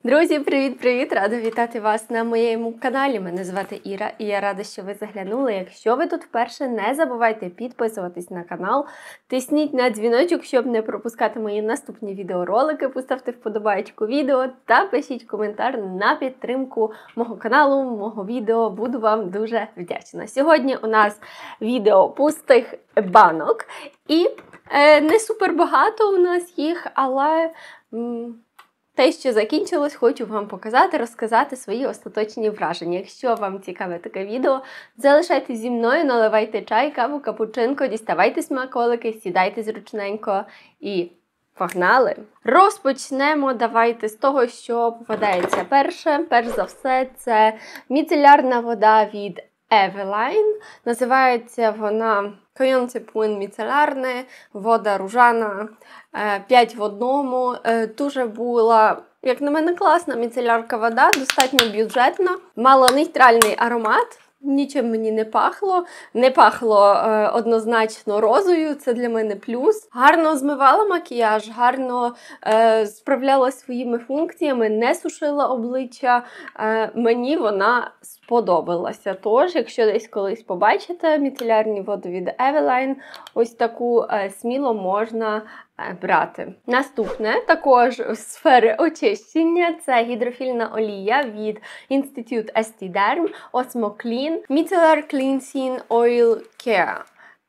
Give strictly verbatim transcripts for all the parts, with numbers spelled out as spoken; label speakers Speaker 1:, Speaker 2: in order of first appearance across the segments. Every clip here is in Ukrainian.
Speaker 1: Друзі, привіт-привіт! Рада вітати вас на моєму каналі. Мене звати Іра і я рада, що ви заглянули. Якщо ви тут вперше, не забувайте підписуватись на канал, тисніть на дзвіночок, щоб не пропускати мої наступні відеоролики, поставте вподобайку відео та пишіть коментар на підтримку мого каналу, мого відео. Буду вам дуже вдячна. Сьогодні у нас відео пустих банок і е, не супер багато у нас їх, але... М те, що закінчилось, хочу вам показати, розказати свої остаточні враження. Якщо вам цікаве таке відео, залишайтесь зі мною, наливайте чай, каву, капучинко, діставайте смаколики, сідайте зручненько і погнали! Розпочнемо давайте з того, що попадається перше. Перш за все, це міцелярна вода від Eveline. Називається вона Койонце Пуен міцелярне, вода ружана, п'ять в одному. Дуже була, як на мене, класна міцелярка вода, достатньо бюджетна, мала нейтральний аромат. Нічим мені не пахло, не пахло е, однозначно розою, це для мене плюс. Гарно змивала макіяж, гарно е, справлялася своїми функціями, не сушила обличчя. Е, мені вона сподобалася. Тож, якщо десь колись побачите міцелярні води від Eveline, ось таку е, сміло можна брати. Наступне, також з сфери очищення, це гідрофільна олія від Institute Estée Derm Osmo Clean Micellar Cleansing Oil Care.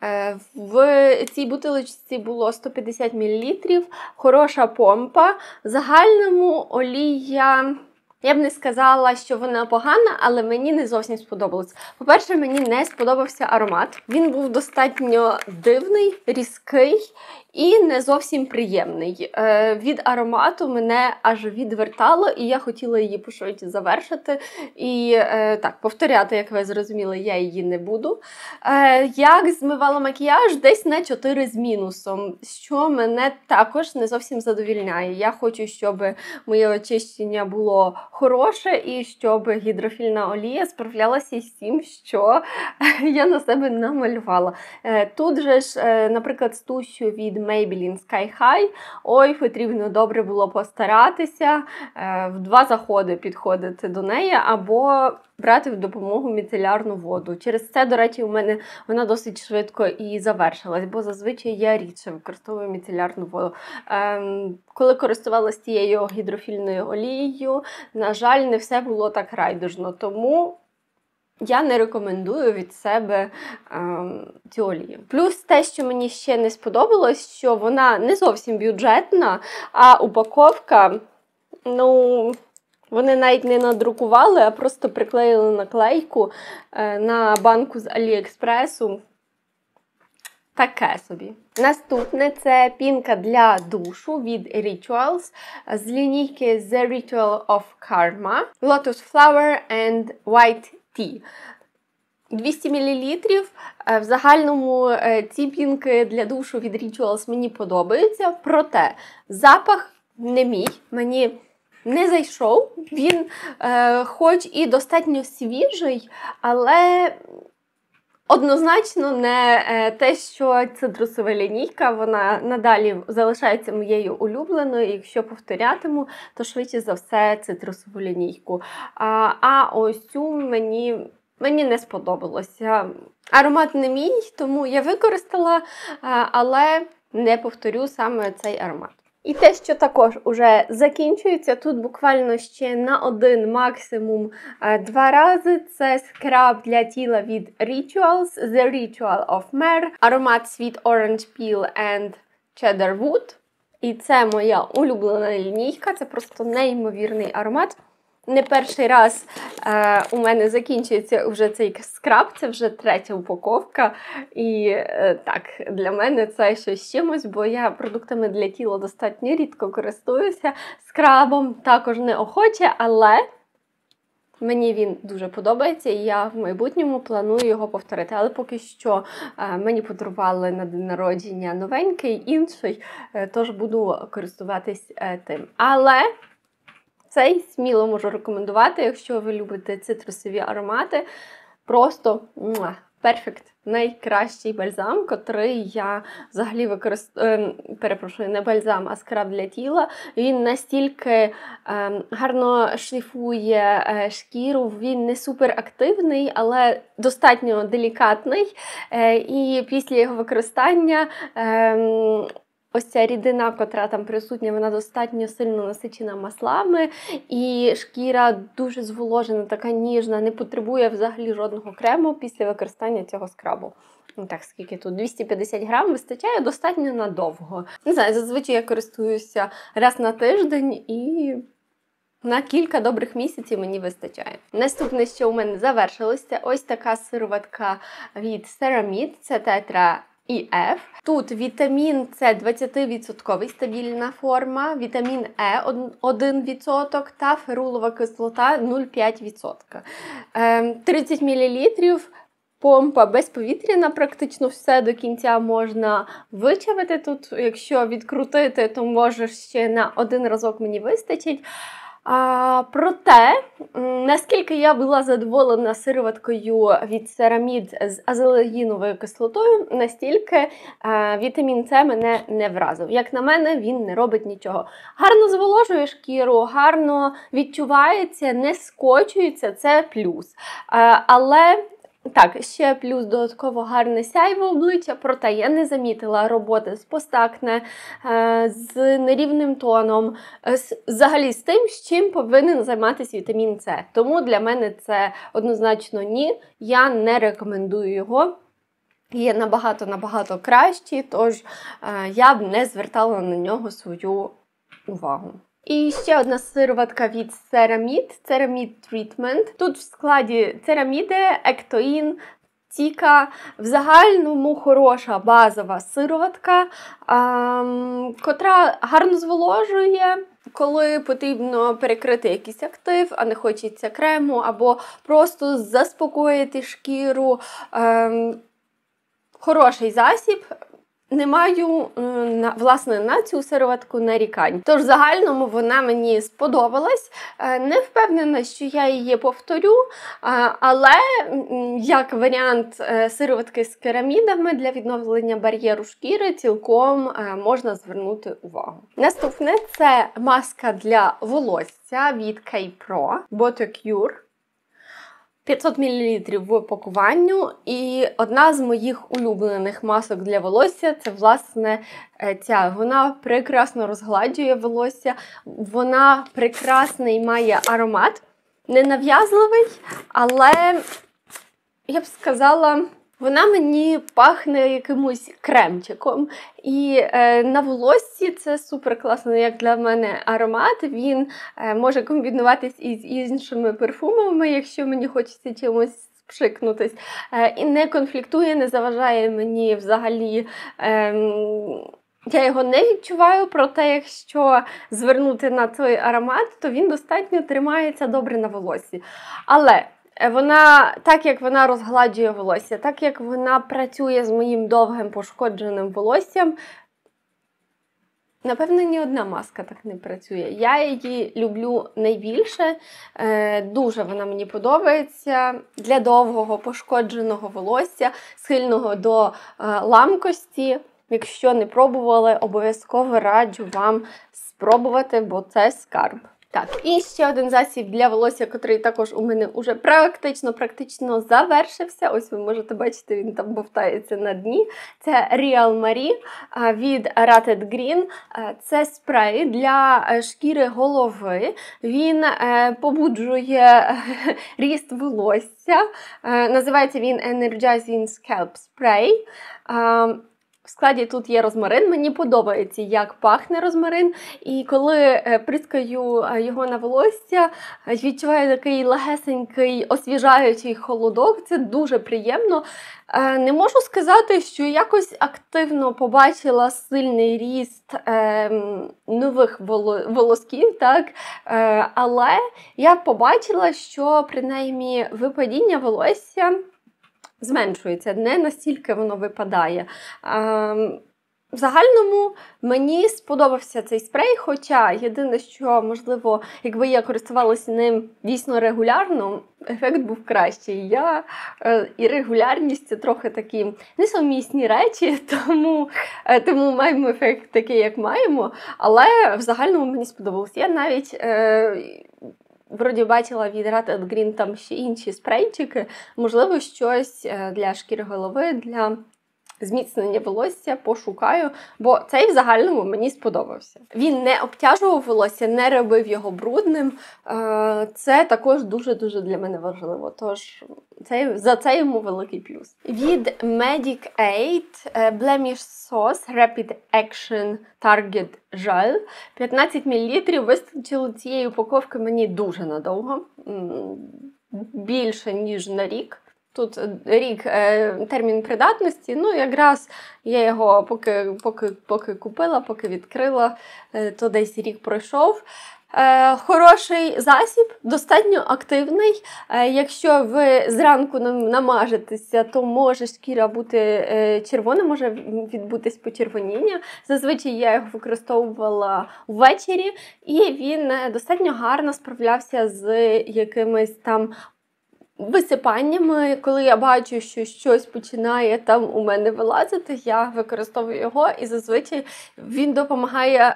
Speaker 1: В цій бутилочці було сто п'ятдесят мілілітрів, хороша помпа. В загальному олія... Я б не сказала, що вона погана, але мені не зовсім сподобалось. По-перше, мені не сподобався аромат. Він був достатньо дивний, різкий і не зовсім приємний. Е, від аромату мене аж відвертало, і я хотіла її пошвидше завершити. І е, так, повторяти, як ви зрозуміли, я її не буду. Е, як змивала макіяж? Десь на чотири з мінусом, що мене також не зовсім задовільняє. Я хочу, щоб моє очищення було хороше і щоб гідрофільна олія справлялася із тим, що я на себе намалювала. Е, тут же ж, е, наприклад, з тушю від Maybelline Sky High, ой, потрібно добре було постаратися, е, в два заходи підходити до неї, або брати в допомогу міцелярну воду. Через це, до речі, у мене вона досить швидко і завершилась, бо зазвичай я рідше використовую міцелярну воду. Ем, коли користувалася тією гідрофільною олією, на жаль, не все було так райдужно, тому я не рекомендую від себе ем, цю олію. Плюс те, що мені ще не сподобалось, що вона не зовсім бюджетна, а упаковка, ну... Вони навіть не надрукували, а просто приклеїли наклейку е, на банку з Аліекспресу. Таке собі. Наступне – це пінка для душу від Rituals з лінійки The Ritual of Karma Lotus Flower and White Tea. двісті мілілітрів. В загальному ці пінки для душу від Rituals мені подобаються, проте запах не мій, мені не зайшов. Він е, хоч і достатньо свіжий, але однозначно не е, те, що цитрусова лінійка, вона надалі залишається моєю улюбленою. Якщо повторятиму, то швидше за все цитрусову лінійку. А, а ось цю мені... Мені не сподобалося. Аромат не мій, тому я використала, але не повторю саме цей аромат. І те, що також уже закінчується, тут буквально ще на один, максимум два рази, це скраб для тіла від Rituals, The Ritual of Myrrh, аромат Sweet Orange Peel and Cedar Wood. І це моя улюблена лінійка, це просто неймовірний аромат. Не перший раз е, у мене закінчується вже цей скраб, це вже третя упаковка. І е, так, для мене це щось чимось, бо я продуктами для тіла достатньо рідко користуюся. Скрабом також неохоче, але мені він дуже подобається, і я в майбутньому планую його повторити. Але поки що е, мені подарували на день народження новенький, інший, е, тож буду користуватись е, тим. Але... Цей сміло можу рекомендувати, якщо ви любите цитрусові аромати. Просто муа, Perfect. Найкращий бальзам, котрий я взагалі використовую, перепрошую, не бальзам, а скраб для тіла. Він настільки е, гарно шліфує е, шкіру, він не суперактивний, але достатньо делікатний. Е, і після його використання е, ось ця рідина, котра там присутня, вона достатньо сильно насичена маслами, і шкіра дуже зволожена, така ніжна, не потребує взагалі жодного крему після використання цього скрабу. Ну так, скільки тут? двісті п'ятдесят грам вистачає достатньо надовго. Не знаю, зазвичай я користуюся раз на тиждень і на кілька добрих місяців мені вистачає. Наступне, що у мене завершилося, ось така сироватка від Ceramide, це тетра і еф. Тут вітамін С двадцять відсотків стабільна форма, вітамін Е один відсоток та ферулова кислота нуль цілих п'ять десятих відсотка. тридцять мілілітрів, помпа безповітряна, практично все до кінця можна вичавити. Тут, якщо відкрутити, то може ще на один разок мені вистачить. А, проте, наскільки я була задоволена сироваткою від Ceramide з азелаїновою кислотою, настільки а, вітамін С мене не вразив. Як на мене, він не робить нічого. Гарно зволожує шкіру, гарно відчувається, не скочується, це плюс. А, але... Так, ще плюс додатково гарне сяйво обличчя, проте я не замітила роботи з постакне, з нерівним тоном, взагалі з тим, з чим повинен займатися вітамін С. Тому для мене це однозначно ні, я не рекомендую його. Є набагато-набагато кращі, тож я б не звертала на нього свою увагу. І ще одна сироватка від Ceramide, Ceramide Treatment. Тут в складі цераміди, ектоїн, тіка. В загальному хороша базова сироватка, ем, котра гарно зволожує, коли потрібно перекрити якийсь актив, а не хочеться крему, або просто заспокоїти шкіру. Ем, хороший засіб. Не маю, власне, на цю сироватку нарікань. Тож, в загальному вона мені сподобалась. Не впевнена, що я її повторю, але як варіант сироватки з керамідами для відновлення бар'єру шкіри цілком можна звернути увагу. Наступне – це маска для волосся від K-Pro BotoCure. п'ятсот мілілітрів в пакуванню, і одна з моїх улюблених масок для волосся – це, власне, ця. Вона прекрасно розгладжує волосся, вона прекрасний має аромат, ненав'язливий, але, я б сказала, вона мені пахне якимось кремчиком. І е, на волоссі це супер класний, як для мене, аромат. Він е, може комбінуватись із іншими парфумами, якщо мені хочеться чимось пшикнутись. Е, і не конфліктує, не заважає мені взагалі. Е, Я його не відчуваю, проте якщо звернути на той аромат, то він достатньо тримається добре на волоссі. Але вона, так як вона розгладжує волосся, так як вона працює з моїм довгим пошкодженим волоссям, напевно, ні одна маска так не працює. Я її люблю найбільше, дуже вона мені подобається. Для довгого пошкодженого волосся, схильного до ламкості. Якщо не пробували, обов'язково раджу вам спробувати, бо це скарб. Так, і ще один засіб для волосся, який також у мене вже практично-практично завершився. Ось ви можете бачити, він там бовтається на дні. Це Real Marie від Rooted Green. Це спрей для шкіри голови. Він побуджує ріст волосся. Називається він Energizing Scalp Spray. В складі тут є розмарин, мені подобається, як пахне розмарин, і коли прискаю його на волосся, відчуваю такий легесенький, освіжаючий холодок, це дуже приємно. Не можу сказати, що якось активно побачила сильний ріст е, нових волосків, так? Е, але я побачила, що принаймні випадіння волосся зменшується, не настільки воно випадає. В загальному мені сподобався цей спрей, хоча єдине, що, можливо, якби я користувалася ним дійсно регулярно, ефект був кращий. Я е, і регулярність – це трохи такі несумісні речі, тому, е, тому маємо ефект такий, як маємо, але в загальному мені сподобалося. Я навіть е, вроді бачила від Rated Green там ще інші спрейчики, можливо, щось для шкіри голови, для зміцнення волосся пошукаю, бо цей в загальному мені сподобався. Він не обтяжував волосся, не робив його брудним. Це також дуже-дуже для мене важливо. Тож це, за це йому великий плюс. Від Medicaid Blemish Sauce Rapid Action Target Gel п'ятнадцять мілілітрів. Вистачило цієї упаковки мені дуже надовго. Більше, ніж на рік. Тут рік е, термін придатності, ну якраз я його поки, поки, поки купила, поки відкрила, е, то десь рік пройшов. Е, хороший засіб, достатньо активний. Е, якщо ви зранку намажетеся, то може шкіра бути е, червона, може відбутись почервоніння. Зазвичай я його використовувала ввечері, і він достатньо гарно справлявся з якимись там висипаннями. Коли я бачу, що щось починає там у мене вилазити, я використовую його, і зазвичай він допомагає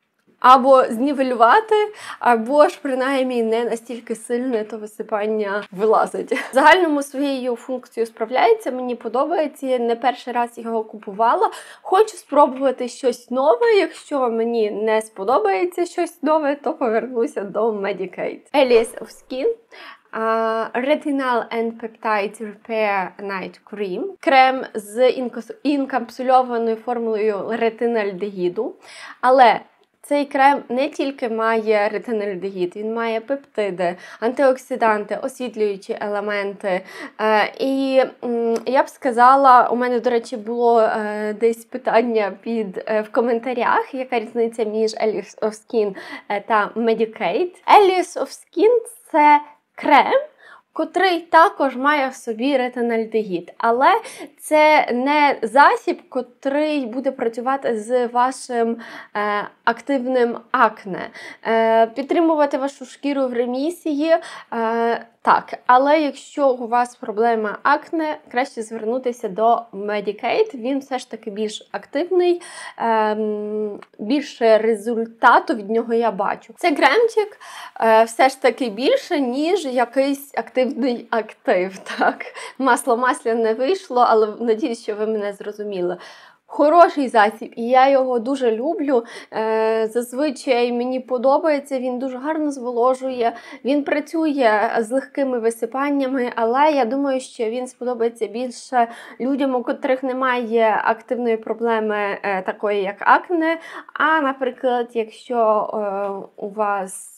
Speaker 1: або знівелювати, або ж принаймні не настільки сильне то висипання вилазить. В загальному своєю функцією справляється, мені подобається, я не перший раз його купувала. Хочу спробувати щось нове, якщо мені не сподобається щось нове, то повернуся до Medicaid. Alias of Skin. Uh, Retinol and Peptide Repair Night Cream. Крем з інкапсульованою формулою ретинальдегіду. Але цей крем не тільки має ретинальдегід, він має пептиди, антиоксиданти, освітлюючі елементи. Е, і м, я б сказала, у мене, до речі, було е, десь питання під, е, в коментарях, яка різниця між Alias of Skin е, та Medicaid. Alias of Skin – це крем, котрий також має в собі ретинальдегід, але це не засіб, котрий буде працювати з вашим е, активним акне. Е, підтримувати вашу шкіру в ремісії, е, так, але якщо у вас проблема акне, краще звернутися до Medicaid, він все ж таки більш активний, е, більше результату від нього я бачу. Це кремчик е, все ж таки більше, ніж якийсь активний актив. Так, масло масляне вийшло, але надіюсь, що ви мене зрозуміли. Хороший засіб, і я його дуже люблю. Е, зазвичай мені подобається, він дуже гарно зволожує, він працює з легкими висипаннями, але я думаю, що він сподобається більше людям, у котрих немає активної проблеми е, такої, як акне. А, наприклад, якщо е, у вас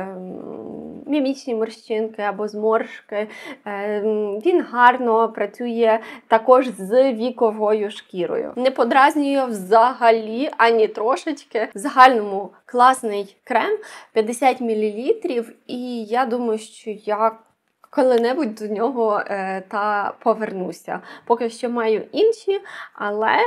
Speaker 1: мімічні морщинки або зморшки, він гарно працює також з віковою шкірою. Не подразнює взагалі, ані трошечки. В загальному класний крем, п'ятдесят мілілітрів, і я думаю, що я коли-небудь до нього е, та повернуся. Поки що маю інші, але,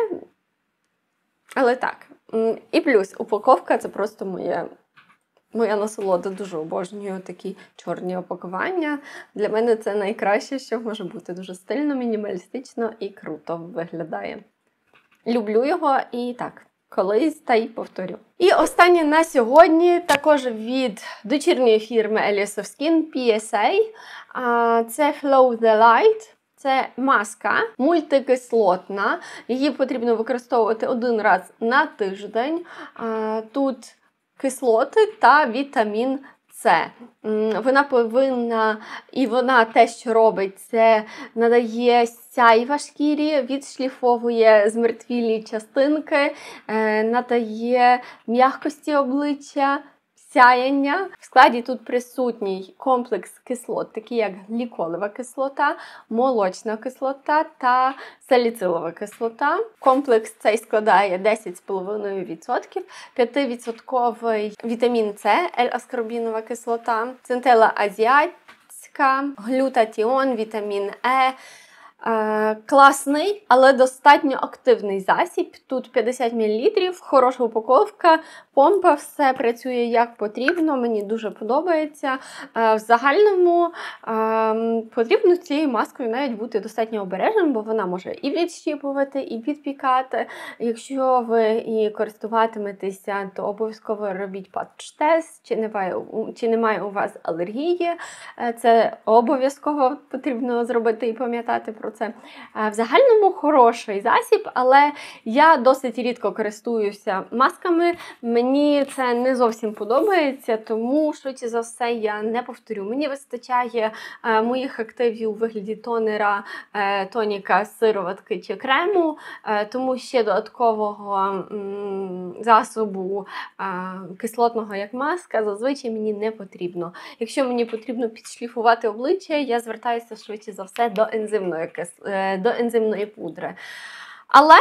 Speaker 1: але так. І плюс, упаковка – це просто моє Моя насолода, дуже обожнюю такі чорні опакування. Для мене це найкраще, що може бути. Дуже стильно, мінімалістично і круто виглядає. Люблю його і так, колись та й повторю. І останнє на сьогодні, також від дочірньої фірми Alias of Skin, пі ес ей. Це Flow the Light. Це маска мультикислотна. Її потрібно використовувати один раз на тиждень. Тут кислоти та вітамін С. Вона повинна, і вона те, що робить, це надає сяйва шкірі, відшліфовує змертвілі частинки, надає м'якості обличчя, сяєння. В складі тут присутній комплекс кислот, такі як гліколева кислота, молочна кислота та саліцилова кислота. Комплекс цей складає десять цілих п'ять десятих відсотка, п'ятивідсотковий вітамін С, L-аскорбінова кислота, центела азіатська, глютатіон, вітамін Е, Е, класний, але достатньо активний засіб. Тут п'ятдесят мілілітрів, хороша упаковка, помпа, все працює як потрібно, мені дуже подобається. Е, в загальному е, потрібно з цією маскою навіть бути достатньо обережним, бо вона може і відщіпувати, і підпікати. Якщо ви і користуватиметеся, то обов'язково робіть патч-тест, чи немає, чи немає у вас алергії. Е, це обов'язково потрібно зробити і пам'ятати про це. В загальному хороший засіб, але я досить рідко користуюся масками. Мені це не зовсім подобається, тому, швидше за все, я не повторю. Мені вистачає е, моїх активів у вигляді тонера, е, тоніка, сироватки чи крему, е, тому ще додаткового м, засобу е, кислотного, як маска, зазвичай мені не потрібно. Якщо мені потрібно підшліфувати обличчя, я звертаюся швидше за все до ензимної кислоти. До ензимної пудри. Але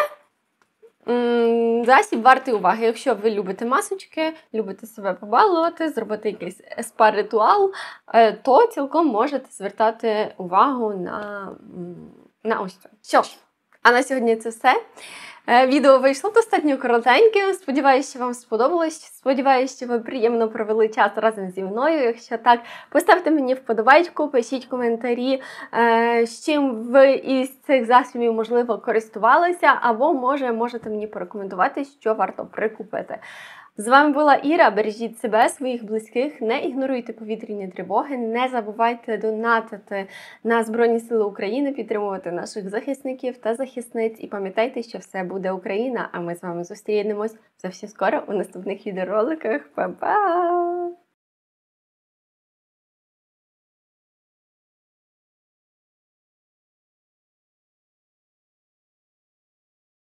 Speaker 1: м засіб вартий уваги. Якщо ви любите масочки, любите себе побалувати, зробити якийсь спа-ритуал, то цілком можете звертати увагу на, на ось це. Що ж, а на сьогодні це все. Відео вийшло достатньо коротеньке. Сподіваюся, що вам сподобалось. Сподіваюся, що ви приємно провели час разом зі мною. Якщо так, поставте мені вподобайку, пишіть коментарі, з чим ви із цих засобів, можливо, користувалися, або, може, можете мені порекомендувати, що варто прикупити. З вами була Іра. Бережіть себе, своїх близьких, не ігноруйте повітряні тривоги, не забувайте донатити на Збройні Сили України, підтримувати наших захисників та захисниць. І пам'ятайте, що все буде Україна, а ми з вами зустрінемось зовсім скоро у наступних відеороликах. Па-па!